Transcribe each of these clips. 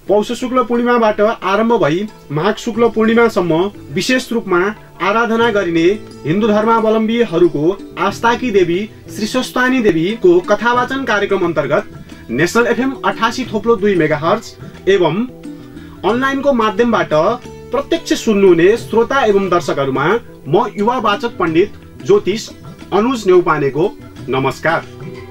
पौष शुक्ल पूर्णिमाबाट आरम्भ भई माघ शुक्ल पूर्णिमासम्म विशेष रूपमा आराधना गरिने हिन्दू धर्मावलम्बीहरूको आस्थाकी देवी श्री स्वस्थानी देवीको कथावाचन कार्यक्रम अन्तर्गत नेशनल एफएम 88.2 मेगाहर्ज एवं अनलाइनको माध्यमबाट प्रत्यक्ष सुन्नुहुने श्रोता एवं दर्शकहरूमा म युवा वाचक पण्डित ज्योतिष अनुज न्यौपानेको नमस्कार।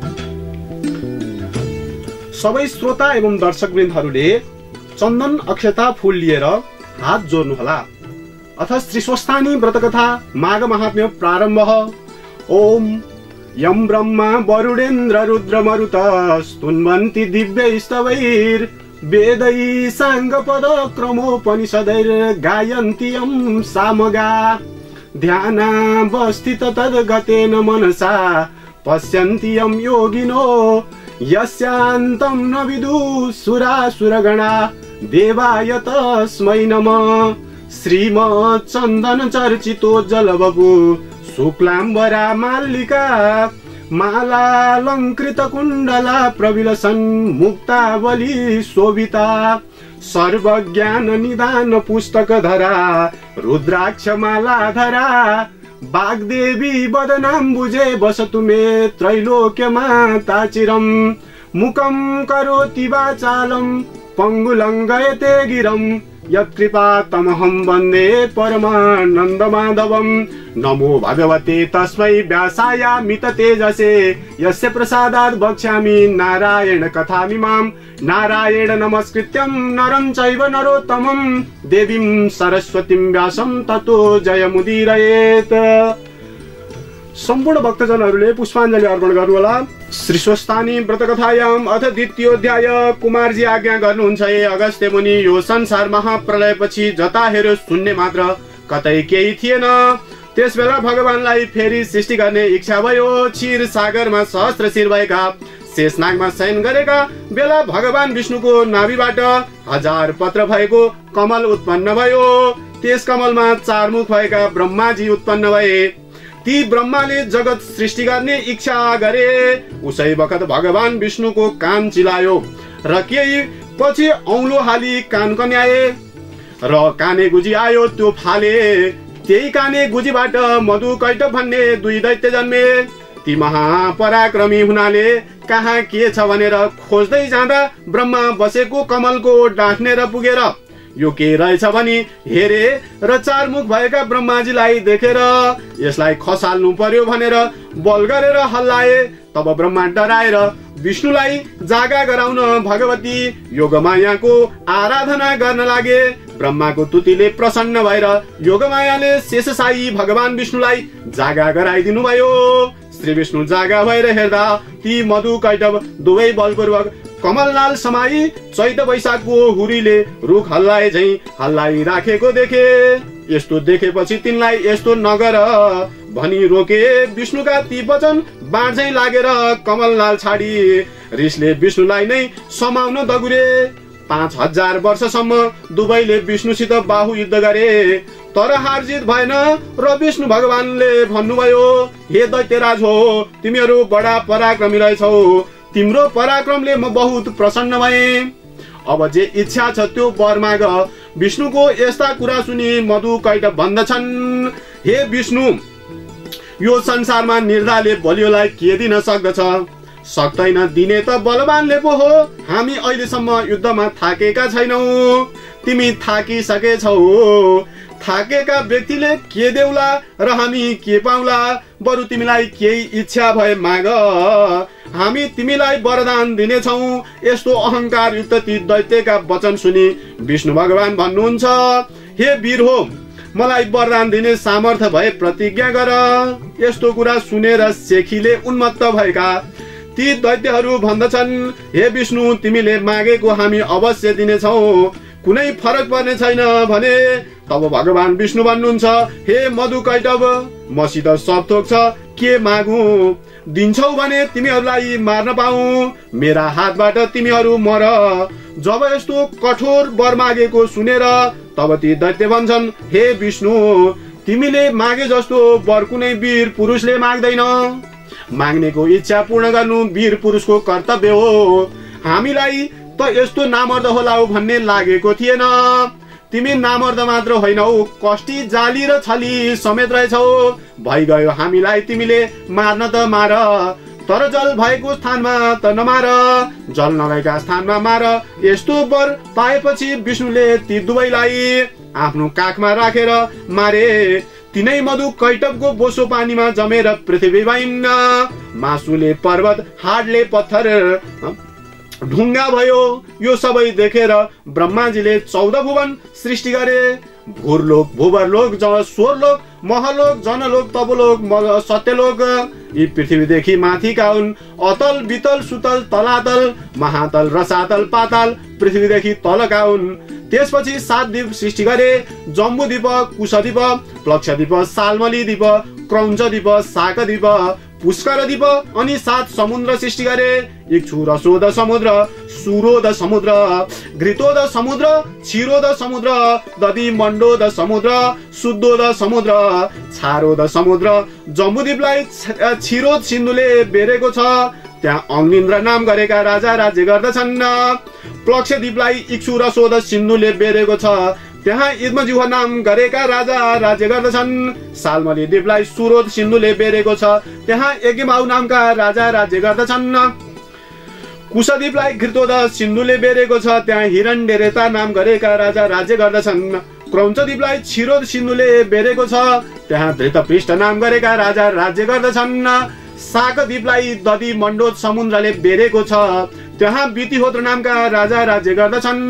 सबै श्रोता एवं दर्शकवृन्दहरूले चन्दन अक्षता फूल लिएर हात जोड्नुहोला। अथ श्री स्वस्थानी व्रतकथा माघ महात्म्य प्रारम्भ। ओम यम ब्रह्मा वरुणेन्द्र रुद्र मरुत स्तुन्वन्ति दिव्य स्तवैर वेदै साङ्ग पद क्रमोपनिषदैर गायन्ति यम सामगा ध्यानावस्थित तद्गतेन मनसा पश्यन्ति यम योगिनो यस्यान्तं न विदुः सुरासुरगणा देवाय तस्मै नमः। श्रीमच्चन्दन चर्चितो जलबबु शुक्लाम्बरा माल्लिका मालालङ्कृत कुण्डला प्रविलसन् मुक्तावली शोभिता सर्वज्ञान निदान पुस्तकधरा रुद्राक्ष मालाधरा वाग्देवी वदनाम्बुजे वसतु मे त्रैलोक्यमाता चिरम् मुखं करोति वाचालं पङ्गुलङ्गयते गिरं यत्कृपातमहं वन्दे परमानन्दमाधवम्। नमो भगवते तस्मै व्यासायामित तेजसे यस्य प्रसादात् वक्ष्यामि नारायण कथामिमां। नारायण नमस्कृत्यं नरं चैव नरोत्तमं देवीं सरस्वतीं व्यासं ततो जयमुदीरयेत्। सम्पूर्ण भक्तजनहरूले पुष्पाञ्जली अर्पण गर्नुहोला। श्री स्वस्थानी व्रतकथायाम अथ द्वितीयोध्याय। कुमारजी आज्ञा गर्नुहुन्छ हे अगस्त्य मुनि, यो संसार महाप्रलयपछि जता हेर्यो शून्य मात्र, कतै केही थिएन। त्यसबेला भगवानलाई फेरि सृष्टि गर्ने इच्छा भयो। क्षीर सागरमा सहस्त्र शिर भएका शेषनागमा शयन गरेका बेला भगवान विष्णुको नाभिबाट 1000 पत्र भएको कमल उत्पन्न भयो। त्यस कमलमा 4 मुख भएका ब्रह्माजी उत्पन्न भए। ती ब्रह्माले जगत सृष्टि गर्ने इच्छा गरे। उसै बखत भगवान विष्णुको कान चिलायो र केही पछि औलो हाली कान कन्याए र काने गुजी आयो त्यो फाले। त्यही काने गुजीबाट मधु कैटभ भन्ने 2 दैत्य जन्मे। ती महापराक्रमी हुनाले कहाँ के छ भनेर खोज्दै जाँदा ब्रह्मा बसेको कमलको डाँठनेर पुगेर यो के रहेछ भनी हेरे र 4 मुख भएका ब्रह्माजीलाई देखेर यसलाई खसाल्नु पर्यो भनेर बल गरेर हल्लाए। तब ब्रह्मा डराएर विष्णुलाई जागा गराउन भगवती योगमायाको आराधना गर्न लागे। ब्रह्माको तुतिले प्रसन्न भएर योगमायाले शेषशायी भगवान विष्णुलाई जागा गराइदिनु भयो। श्री विष्णु जागा भएर हेर्दा ती मधु कैटभ दुवै बलपूर्वक कमलनाल समाई चैत वैशाखको हुरीले रुख हल्लाए झै हल्लाई राखेको देखे। यस्तो देखेपछि तिनलाई यस्तो नगर भनी रोके। विष्णुका ती वचन बाँझै लागेर कमलनाल छाडी रिसले विष्णुलाई नै समाउन दगुरे। 5000 वर्षसम्म दुवैले विष्णुसित बाहु युद्ध गरे तर हारजित भएन र विष्णु भगवानले भन्नुभयो, हे दैत्यराज हो, तिमीहरू बडा पराक्रमी रहेछौ। तिम्रो पराक्रमले म बहुत प्रसन्न भए। अब जे इच्छा छ त्यो वर माग। विष्णुको यस्ता कुरा सुनि मधु कैटभ भन्दछन्, हे विष्णु, यो संसारमा निर्धाले बलियोलाई के दिन सक्दछ? सक्दैन दिने त बलवानले पो हो। हामी अहिलेसम्म युद्धमा थाकेका छैनौ। तिमी थाकिसकेछौ। थाकेका व्यक्तिले के देउला र हामी के पाउला? बरु तिमीलाई केही इच्छा भए माग, हामी तिमीलाई वरदान दिनेछौ। यस्तो अहंकार युक्त ती दैत्यका वचन सुनि विष्णु भगवान भन्नुहुन्छ, हे वीर हो, मलाई वरदान दिने सामर्थ्य भए प्रतिज्ञा गर। यस्तो कुरा सुनेर शेखीले उन्मत्त भएका ती दैत्यहरू भन्दछन्, हे विष्णु, तिमीले मागेको हामी अवश्य दिनेछौ, कुनै फरक पर्ने छैन भने। तब भगवान विष्णु भन्नुहुन्छ, हे मधु कैटभ, मसित सब थोक छ, के मागु? दिन्छौ भने तिमीहरूलाई मार्न पाऊ, मेरा हातबाट तिमीहरू मर। जब यस्तो कठोर वर मागेको सुनेर तब ती दैत्य भन्छन्, हे विष्णु, तिमीले मागे जस्तो वर कुनै वीर पुरुषले माग्दैन। माग्नेको इच्छा पूर्ण गर्नु वीर पुरुषको कर्तव्य हो। हामीलाई त यस्तो नामर्द होला हो भन्ने लागेको थिएन। तिमी नामर्द मात्र होइनौ, कष्टी, जाली र छली समेत रहेछौ। भइगयो हामीलाई तिमीले मार्न त मार, तर जल भएको स्थानमा त नमार, जल नभएका स्थानमा मार। यस्तो वर पाएपछि विष्णुले ती दुवैलाई आफ्नो काखमा राखेर मारे। तिनै मधु कैटबको बोसो पानीमा जमेर पृथ्वी भइन्। मासुले पर्वत, हाडले पत्थर, ढुङ्गा भयो। यो सबै देखेर ब्रह्माजीले 14 भुवन सृष्टि गरे। भूरलोक, भूवरलोक, स्वरलोक, महलोक, जनलोक, तपलोक, सत्यलोक। यी पृथ्वीदेखि माथिका हुन्। अतल, वितल, सुतल, तलातल, महातल, रसातल, पाताल पृथ्वीदेखि तलका हुन्। त्यसपछि 7 द्वीप सृष्टि गरे। जम्बुद्वीप, कुशद्वीप, प्लक्षद्वीप, साल्मली द्वीप, क्रौञ्च द्वीप, शाक द्वीप, पुष्कर द्वीप अनि 7 समुद्र सृष्टि गरे। इक्षु, रसोद समुद्र, सुरोद समुद्र, घृतोद समुद्र, क्षीरोद समुद्र, दधि मण्डोद समुद्र, शुद्धोद समुद्र, छारोद समुद्र। जम्बुद्वीपलाई क्षीरोद सिन्धुले बेरेको छ। त्यहाँ अग्निन्द्र नाम गरेका राजा राज्य गर्दछन्। प्लक्षद्वीपलाई इक्षु, रसोद सिन्धुले बेरेको छ। त्यहाँ इद्मजिह्व नाम गरेका राजा राज्य गर्दछन्। साल्मली द्वीपलाई सुरोद सिन्धुले बेरेको छ। त्यहाँ यज्ञमाउ नामका राजा राज्य गर्दछन्। कुशद्वीपलाई घृतोद सिन्धुले बेरेको छ। त्यहाँ हिरण्यरेता नाम गरेका राजा राज्य गर्दछन्। क्रौञ्चद्वीपलाई क्षीरोद सिन्धुले बेरेको छ। त्यहाँ धृतपृष्ठ नाम गरेका राजा राज्य गर्दछन्। शाकद्वीपलाई दधि मण्डोद समुद्रले बेरेको छ। त्यहाँ वितिहोत्र नामका राजा राज्य गर्दछन्।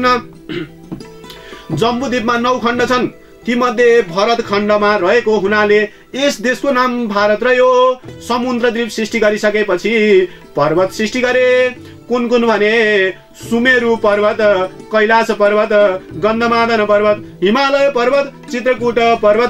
जम्बुद्वीपमा 9 खण्ड छन्। ती मध्ये भरत खण्डमा रहेको हुनाले यस देशको नाम भारत रह्यो। समुद्रद्वीप सृष्टि गरिसकेपछि पर्वत सृष्टि गरे। कुन कुन भने सुमेरु पर्वत, कैलाश पर्वत, गन्धमादन पर्वत, हिमालय पर्वत, चित्रकूट पर्वत,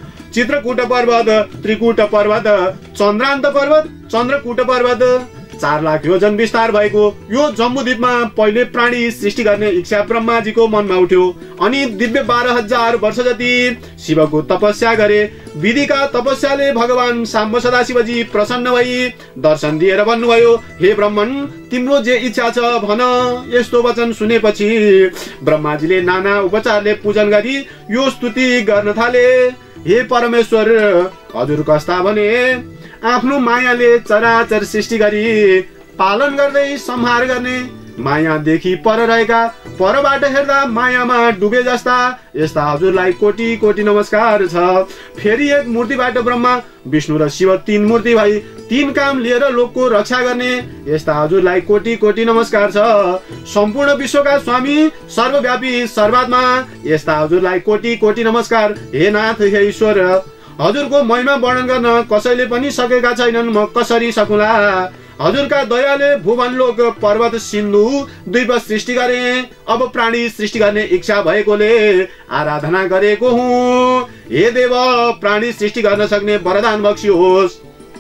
त्रिकूट पर्वत, चन्द्रान्त पर्वत, चन्द्रकूट पर्वत। 4 लाख योजन विस्तार भएको यो जम्बुद्वीपमा पहिले प्राणी सृष्टि गर्ने इच्छा ब्रह्माजीको मनमा उठ्यो। अनि दिव्य 12,000 वर्ष जति शिवको तपस्या गरे। विधिका तपस्याले भगवान साम्ब सदाशिवजी प्रसन्न भई दर्शन दिएर भन्नुभयो, हे ब्रह्मन, तिम्रो जे इच्छा छ भन। यस्तो वचन सुनेपछि ब्रह्माजीले नाना उपचारले पूजन गरी यो स्तुति गर्न थाले। हे परमेश्वर, हजुर कस्ता भने आफ्नो मायाले चराचर सृष्टि गरी पालन गर्दै संहार गर्ने। मायादेखि पर रहेका, परबाट हेर्दा मायामा डुबे जस्ता यस्ता हजुरलाई कोटि कोटि नमस्कार छ। फेरि एक मूर्तिबाट ब्रह्मा, विष्णु र शिव 3 मूर्ति भई 3 काम लिएर लोकको रक्षा गर्ने यस्ता हजुरलाई कोटि कोटि नमस्कार छ। सम्पूर्ण विश्वका स्वामी, सर्वव्यापी, सर्वात्मा यस्ता हजुरलाई कोटि कोटि नमस्कार। हे नाथ, हे ईश्वर, हजुरको महिमा वर्णन गर्न कसैले पनि सकेका छैनन्। म कसरी सकुला? हजुरका दयाले भुवनलोक, पर्वत, सिन्धु, द्वीप सृष्टि गरे। अब प्राणी सृष्टि गर्ने इच्छा भएकोले आराधना गरेको हुँ। हे देव, प्राणी सृष्टि गर्न सक्ने वरदान बक्सियोस्।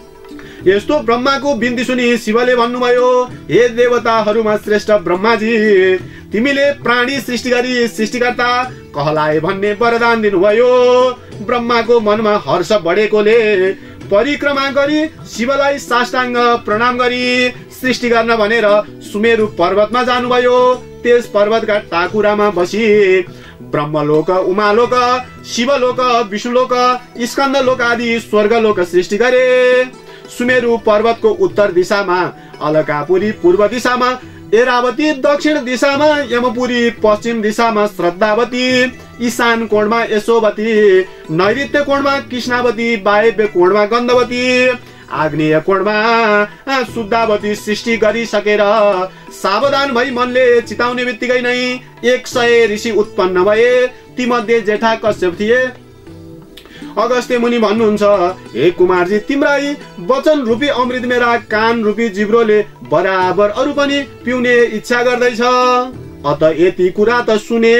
यस्तो ब्रह्माको बिन्ती सुनि शिवले भन्नुभयो, हे देवताहरूमा श्रेष्ठ ब्रह्माजी, तिमीले प्राणी सृष्टि गरी सृष्टिकर्ता कहलाए भन्ने वरदान दिनुभयो। ब्रह्माको मनमा हर्ष बढेकोले परिक्रमा गरी शिवलाई साष्टाङ्ग प्रणाम गरी सृष्टि गर्न भनेर सुमेरु पर्वतमा जानुभयो। त्यस पर्वतका टाकुरामा बसी ब्रह्मलोक, उमालोक, शिवलोक, विष्णुलोक, स्कन्दलोक आदि स्वर्गलोक सृष्टि गरे। सुमेरु पर्वतको उत्तर दिशामा अलकापुरी, पूर्व दिशामा एरावती, दक्षिण दिशामा यमपुरी, पश्चिम दिशामा श्रद्धावती, ईशान कोणमा यशोवती, नैऋत्य कोणमा कृष्णावती, वायव्य कोणमा गन्धवती, आग्नेय कोणमा शुद्धावती सृष्टि गरिसकेर सावधान भई मनले चिताउने बित्तिकै नै 100 ऋषि उत्पन्न भए। ती मध्ये जेठा कश्यप थिए। अगस्त्य मुनि भन्नुहुन्छ, हे कुमारजी, तिम्रै वचन रूपी अमृत मेरा कान रूपी जिब्रोले बराबर अरू पनि पिउने इच्छा गर्दैछ। अत यति कुरा त सुने।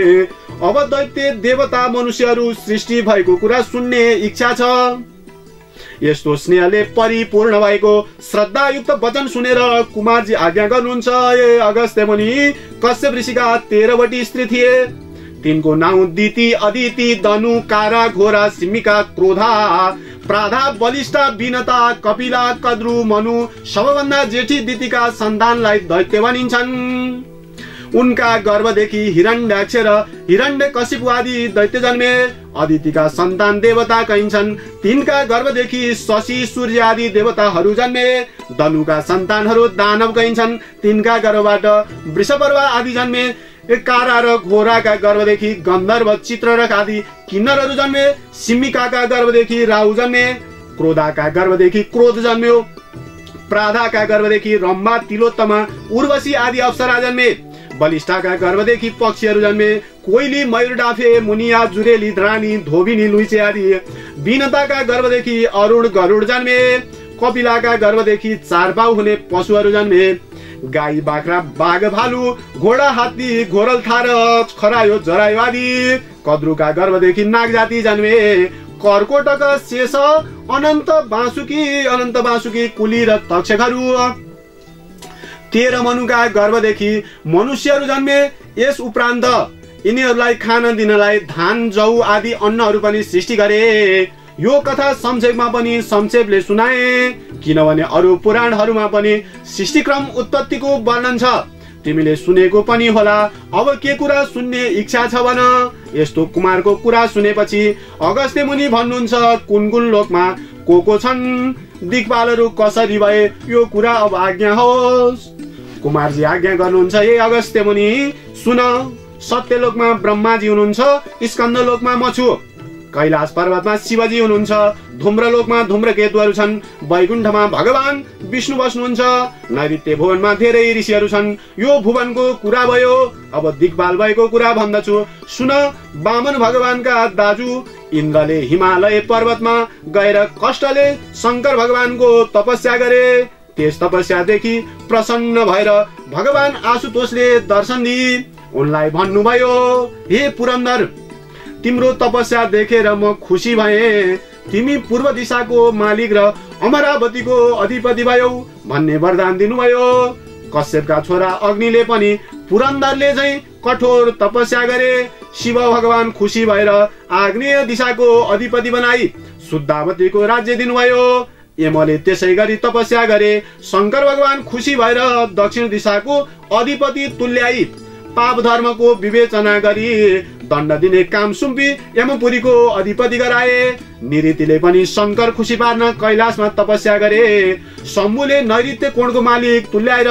अब दैत्य, देवता, मनुष्यहरू सृष्टि भएको कुरा सुन्ने इच्छा छ। यस्तो स्नेहले परिपूर्ण भएको श्रद्धायुक्त वचन सुनेर कुमारजी आज्ञा गर्नुहुन्छ। हे अगस्त्य मुनि, कश्यप ऋषिका 13वटी स्त्री थिए। तिनको नाउँ दिति, अदिति, दनु, कारा, घोरा, सिमिका, क्रोधा, प्राधा, बलिष्ठा, विनता, कपिला, कद्रु, मनु। सबभन्दा जेठी दितिका सन्तानलाई दैत्य भनिन्छन्। उनका गर्भदेखि हिरण्यक्ष र हिरण्यकशिपु आदि दैत्य जन्मे। अदितिका सन्तान देवता कहिन्छन्। तिनका गर्भदेखि शशि सूर्य आदि देवताहरू जन्मे। धनुका सन्तानहरू दानव कहिन्छन्। तिनका गर्भबाट वृषपर्वा आदि जन्मे। कारा र घोराका गर्भदेखि गन्धर्व चित्ररथ आदि किन्नरहरू जन्मे। सिम्मिकाका गर्भदेखि राहु जन्मे। क्रोधाका गर्भदेखि क्रोध जन्म्यो। प्राधाका गर्भदेखि रम्भा तिलोत्तमा उर्वशी आदि अप्सरा जन्मे। बलिष्ठका गर्भदेखि पक्षीहरू जन्मे। कोइली मयूर डाफे मुनिया जुरेली रानी धोबिनी लुइचे आदि। विनताका गर्भदेखि अरुण गरुड जन्मे। कपिलाका गर्भदेखि चार पाउ हुने पशुहरू जन्मे। गाई बाख्रा बाघ भालु घोडा हात्ती घोरल थार खरायो जरायो आदि। कद्रुका गर्भदेखि नाग जाति जन्मे। कर्कोटक शेष अनन्त बाँसुकी कुली र तक्षकहरू। 13 मनुका गर्भदेखि मनुष्यहरू जन्मे। यस उपरान्त यिनीहरूलाई खान दिनलाई धान जौ आदि अन्नहरू पनि सृष्टि गरे। यो कथा संक्षेपमा पनि संक्षेपले सुनाए, किनभने अरू पुराणहरूमा पनि सृष्टिक्रम उत्पत्तिको वर्णन छ। तिमीले सुनेको पनि होला। अब के कुरा सुन्ने इच्छा छ भन। यस्तो कुमारको कुरा सुनेपछि अगस्त्य मुनि भन्नुहुन्छ, कुन कुन लोकमा को छन्, दिक्पालहरू कसरी भए, यो कुरा अब आज्ञा होस्। कुमारजी आज्ञा गर्नुहुन्छ, हे अगस्त्य मुनि सुन। सत्यलोकमा ब्रह्माजी हुनुहुन्छ। स्कन्दलोकमा म छु। कैलाश पर्वतमा शिवजी हुनुहुन्छ। धूम्रलोकमा धूम्रकेतुहरू छन्। वैकुण्ठमा भगवान विष्णु बस्नुहुन्छ। नैऋत्य भुवनमा धेरै ऋषिहरू छन्। यो भुवनको कुरा भयो। अब दिक्पाल भएको कुरा भन्दछु सुन। वामन भगवानका दाजु इन्द्रले हिमालय पर्वतमा गएर कष्टले शंकर भगवानको तपस्या गरे। त्यस तपस्यादेखि प्रसन्न भएर भगवान आशुतोषले दर्शन दिए। उनलाई भन्नुभयो, हे पुरन्दर, तिम्रो तपस्या देखेर म खुसी भए। तिमी पूर्व दिशाको मालिक र अमरावतीको अधिपति भयौ भन्ने वरदान दिनुभयो। कश्यपका छोरा अग्निले पनि पुरन्दरले चाहिँ कठोर तपस्या गरे। शिव भगवान खुसी भएर आग्नेय दिशाको अधिपति बनाई शुद्धावतीको राज्य दिनुभयो। यमले त्यसै गरी तपस्या गरे। शंकर भगवान खुसी भएर दक्षिण दिशाको अधिपति तुल्याई पाप धर्मको विवेचना गरी दण्ड दिने काम सुम्पी यमपुरीको अधिपति गराए। निऋतिले पनि शंकर खुसी पार्न कैलाशमा तपस्या गरे। शम्भुले नैऋत्य कोणको मालिक तुल्याएर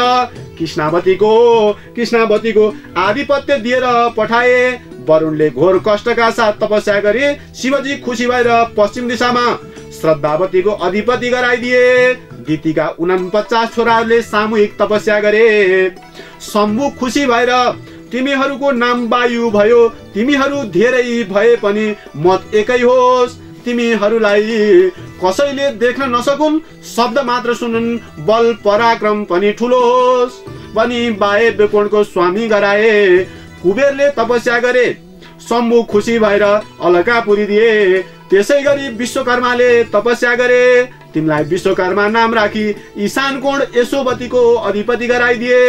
कृष्णावतीको आधिपत्य दिएर पठाए। वरुणले घोर कष्टका साथ तपस्या गरे। शिवजी खुसी भएर पश्चिम दिशामा श्रद्धावतीको अधिपति गराइदिए। दितिका 49 छोराहरूले सामूहिक तपस्या गरे। शम्भु खुसी भएर तिमीहरूको नाम वायु भयो। तिमीहरू धेरै भए पनि मत एकै होस्। तिमीहरूलाई कसैले देख्न नसकुन्, शब्द मात्र सुनुन्, बल पराक्रम पनि ठुलो होस् भनी वायव्य कोणको स्वामी गराए। कुबेरले तपस्या गरे। शम्भु खुसी भएर अलकापुरी दिए। त्यसै गरी विश्वकर्माले तपस्या गरे। तिनलाई विश्वकर्मा नाम राखी ईशान कोण यशोवतीको अधिपति गराइदिए।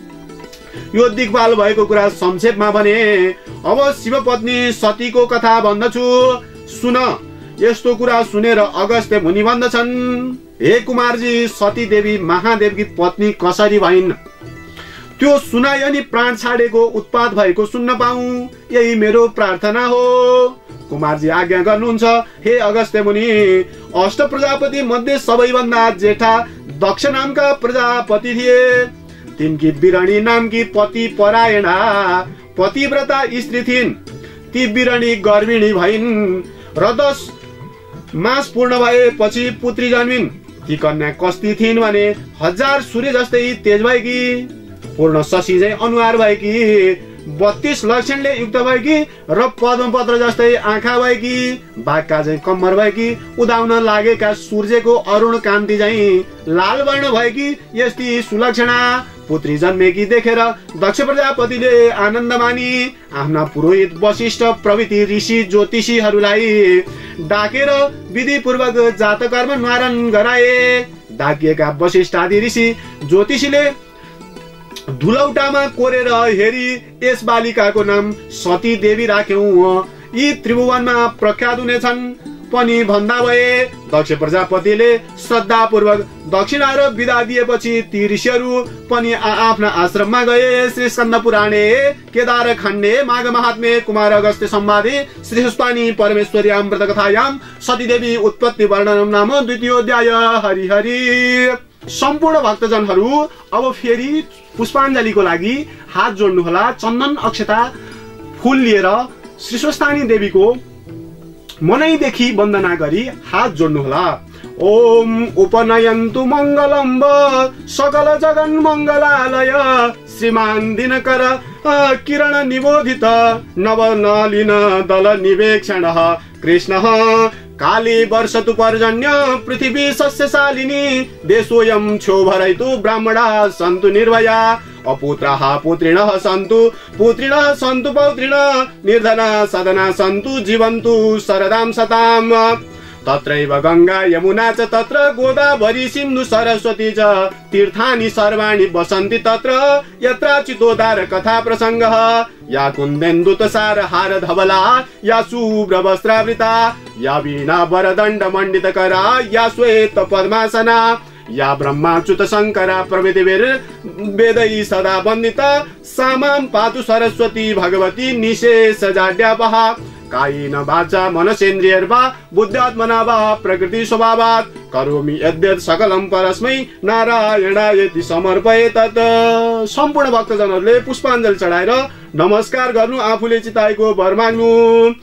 यो दिक्पाल भएको कुरा संक्षेपमा भने। अब शिवपत्नी सतीको कथा भन्दछु सुन। यस्तो कुरा सुनेर अगस्त्य मुनि भन्दछन्, हे कुमारजी, सती देवी महादेवकी पत्नी कसरी भइन् त्यो सुनाइ अनि प्राण छाडेको उत्पात भएको सुन्न पाऊँ, यही मेरो प्रार्थना हो। कुमारजी आज्ञा गर्नुहुन्छ, हे अगस्त्य मुनि, अष्ट प्रजापति मध्ये सबैभन्दा जेठा दक्ष नामका प्रजापति थिए। तिनकी बिरणी नामकी पति परायणा पतिव्रता स्त्री थिइन्। ती बिरणी गर्भिणी भइन् र 10 मास पूर्ण भएपछि पुत्री जन्मिन्। ती कन्या कस्ती थिइन् भने 1000 सूर्य जस्तै तेज भएकी, पूर्ण शशी चाहिँ अनुहार भएकी, 32 लक्षणले युक्त भएकी र पद्मपत्र जस्तै आँखा भएकी, बाघका चाहिँ कम्मर भएकी, उदाउन लागेका सूर्यको अरुण कान्ति चाहिँ लाल वर्ण भएकी यस्ती सुलक्षणा पुत्री जन्मेकी देखेर दक्ष प्रजापतिले आनन्द मानी आफ्ना पुरोहित वशिष्ठ प्रभृति ऋषि ज्योतिषीहरूलाई डाकेर विधि पूर्वक जातकर्म निवारण गराए। डाकिएका वशिष्ठ आदि ऋषि ज्योतिषीले धुलौटामा कोरेर हेरी यस बालिकाको नाम सती देवी राख्यौं। यी त्रिभुवनमा प्रख्यात हुनेछन्। पनि भन्दा भए। दक्ष प्रजापतिले श्रद्धापूर्वक दक्षिणा र बिदा दिएपछि ती ऋषिहरू पनि आफ्ना आश्रममा गए। श्री स्कन्द पुराणे केदार खण्डे माघ महात्म्ये कुमार अगस्त्य संवादे श्री सुस्तानी परमेश्वर्यां व्रत कथायां सतीदेवी उत्पत्ति वर्णनम नाम 2य अध्याय। हरि हरि। सम्पूर्ण भक्तजनहरू अब फेरि पुष्पाञ्जलीको लागि हात जोड्नुहोला। चन्दन अक्षता फूल लिएर श्री स्वस्थानी देवीको मनैदेखि वन्दना गरी हात जोड्नुहोला। ओम उपनयन्तु मङ्गलम्ब सकल जगन् मङ्गलालय श्रीमान दिनकर किरण निबोधित नवनलिन दल निवेक्षणः कृष्णः काली वर्षतु पर्जन्य पृथिवी सस्यशालिनी देशोऽयं क्षोभरयतु ब्राह्मणा सन्तु निर्भया अपुत्राः पुत्रिणः सन्तु पुत्रिणः सन्तु पौत्रिणः निर्धना सदना सन्तु जीवन्तु शरदां सताम्। तत्रैव गंगा यमुना च तत्र गोदावरी सिन्धु सरस्वती च तीर्थानि सर्वाणि वसन्ति तत्र यत्राचितोदार कथा प्रसंगः। या कुन्देन्दुतसार हार धवला या शुभ्र वस्त्रावृता या वीणा वरदण्ड मण्डितकरा या श्वेत पद्मासना या ब्रह्माच्युत शंकरा प्रभृतिभिर्वेदैः सदा वन्दिता सामां पातु सरस्वती भगवती निशेष जाड्यापः। कायेन वाचा मनसेन्द्रियैर्वा बुद्ध्यात्मना वा प्रकृति स्वभावात् करोमि यद्यत् सकलं परस्मै नारायणायति समर्पये तत्। सम्पूर्ण भक्तजनहरूले पुष्पाञ्जली चढाएर नमस्कार गर्नु, आफूले चिताएको वर माग्नु।